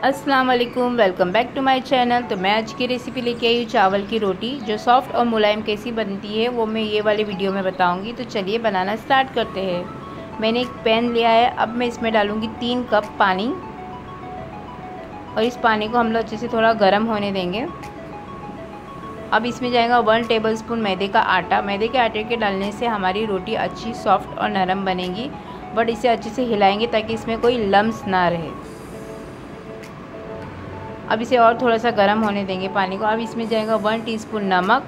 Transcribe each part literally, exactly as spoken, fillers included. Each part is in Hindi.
अस्सलाम वालेकुम, welcome back to my channel. तो मैं आज की रेसिपी लेके आई हूँ चावल की रोटी जो सॉफ्ट और मुलायम कैसी बनती है वो मैं ये वाले वीडियो में बताऊंगी। तो चलिए बनाना स्टार्ट करते हैं। मैंने एक पैन लिया है, अब मैं इसमें डालूंगी तीन कप पानी और इस पानी को हम लोग अच्छे से थोड़ा गर्म होने देंगे। अब इसमें जाएगा वन टेबल स्पून मैदे का आटा। मैदे के आटे के डालने से हमारी रोटी अच्छी सॉफ्ट और नरम बनेगी, बट इसे अच्छे से हिलाएंगे ताकि इसमें कोई लम्स ना रहे। अब इसे और थोड़ा सा गर्म होने देंगे पानी को। अब इसमें जाएगा वन टीस्पून नमक,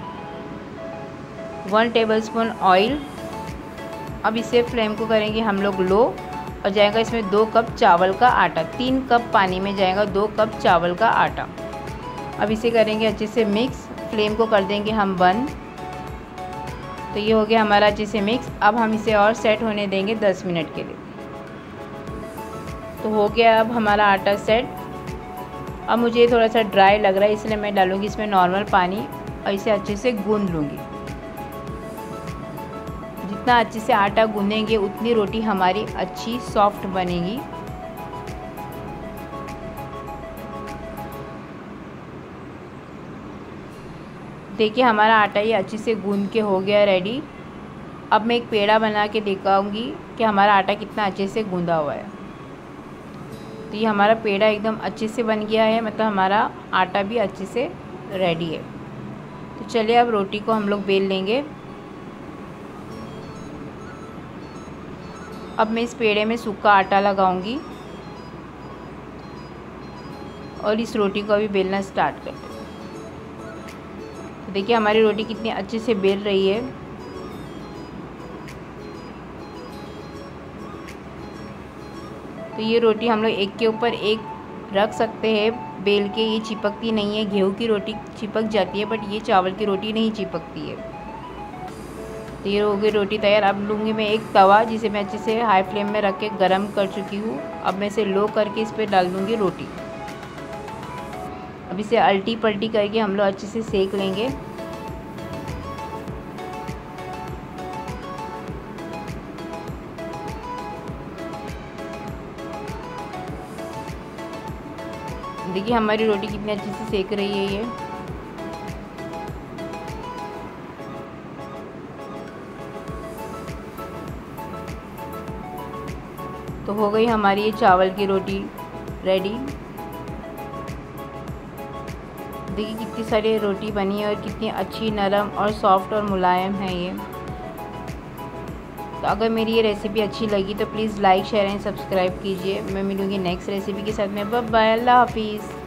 वन टेबलस्पून ऑयल। अब इसे फ्लेम को करेंगे हम लोग लो और जाएगा इसमें दो कप चावल का आटा। तीन कप पानी में जाएगा दो कप चावल का आटा। अब इसे करेंगे अच्छे से मिक्स। फ्लेम को कर देंगे हम बंद। तो ये हो गया हमारा अच्छे से मिक्स। अब हम इसे और सेट होने देंगे दस मिनट के लिए। तो हो गया अब हमारा आटा सेट। अब मुझे थोड़ा सा ड्राई लग रहा है, इसलिए मैं डालूंगी इसमें नॉर्मल पानी और इसे अच्छे से गूंद लूँगी। जितना अच्छे से आटा गूंदेंगे उतनी रोटी हमारी अच्छी सॉफ्ट बनेगी। देखिए हमारा आटा ये अच्छे से गूंद के हो गया रेडी। अब मैं एक पेड़ा बना के दिखाऊंगी कि हमारा आटा कितना अच्छे से गूंदा हुआ है। तो ये हमारा पेड़ा एकदम अच्छे से बन गया है, मतलब हमारा आटा भी अच्छे से रेडी है। तो चलिए अब रोटी को हम लोग बेल लेंगे। अब मैं इस पेड़े में सूखा आटा लगाऊंगी और इस रोटी को अभी बेलना स्टार्ट करते हैं। तो देखिए हमारी रोटी कितनी अच्छे से बेल रही है। तो ये रोटी हम लोग एक के ऊपर एक रख सकते हैं बेल के, ये चिपकती नहीं है। गेहूं की रोटी चिपक जाती है बट ये चावल की रोटी नहीं चिपकती है। तो ये हो गई रोटी तैयार। अब लूँगी मैं एक तवा जिसे मैं अच्छे से हाई फ्लेम में रख के गर्म कर चुकी हूँ। अब मैं इसे लो करके इस पर डाल दूँगी रोटी। अब इसे अल्टी पल्टी करके हम लोग अच्छे से सेक लेंगे। देखिए हमारी रोटी कितनी अच्छे से सेक रही है ये। तो हो गई हमारी ये चावल की रोटी रेडी। देखिए कितनी सारी रोटी बनी है और कितनी अच्छी नरम और सॉफ्ट और मुलायम है ये। तो अगर मेरी ये रेसिपी अच्छी लगी तो please like share and subscribe कीजिए। मैं मिलूँगी नेक्स्ट रेसिपी के साथ में। बाय बाय, अल्लाह हाफिज़।